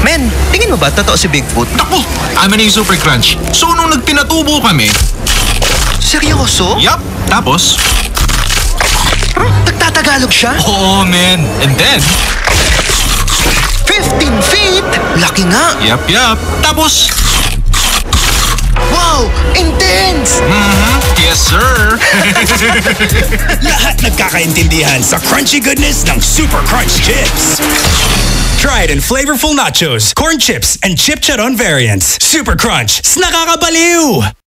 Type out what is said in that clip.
Men, tingin mo ba totoo si Bigfoot? Naku, amin na yung Super Crunch. So nung nagpinatubo kami, Seryoso? yup, tapos, Nagtatagalog siya? oo men. And then, 15 feet? Laki nga. yup, tapos, Wow, intense! yes sir. Lahat nagkakaintindihan sa crunchy goodness ng Super Crunch Chips. Try it in flavorful nachos, corn chips, and chip charon variants. Super Crunch, nakakabaliw!